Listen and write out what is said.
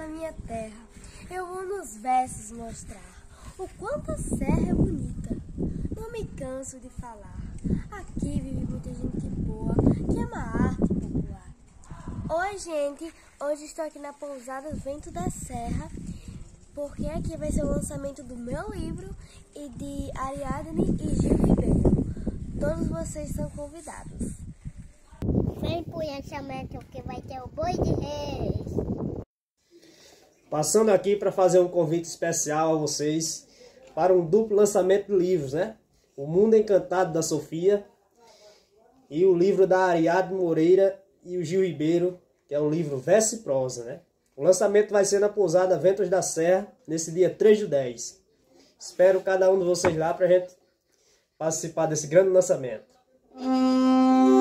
na minha terra, eu vou nos versos mostrar o quanto a serra é bonita. Não me canso de falar, aqui vive muita gente boa que ama a arte popular. Oi gente, hoje estou aqui na pousada Vento da Serra, porque aqui vai ser o lançamento do meu livro e de Ariadne e Gil Ribeiro. Todos vocês são convidados. Vem pro lançamento que vai ter o Boi de Reis. Passando aqui para fazer um convite especial a vocês para um duplo lançamento de livros, né? O Mundo Encantado da Sofia e o livro da Ariadne Moreira e o Gil Ribeiro, que é o livro Verso e Prosa, né? O lançamento vai ser na pousada Ventos da Serra, nesse dia 3/10. Espero cada um de vocês lá para a gente participar desse grande lançamento.